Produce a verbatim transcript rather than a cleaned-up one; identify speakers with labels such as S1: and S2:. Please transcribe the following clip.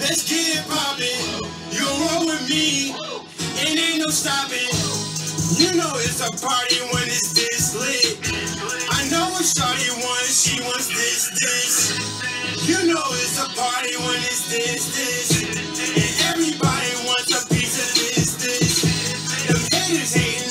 S1: Let's get it poppin'. You roll with me, and ain't no stopping. You know it's a party when it's this lit. I know what shawty wants, she wants this, this. You know it's a party when it's this, this. And everybody wants a piece of this, this. Them haters hate.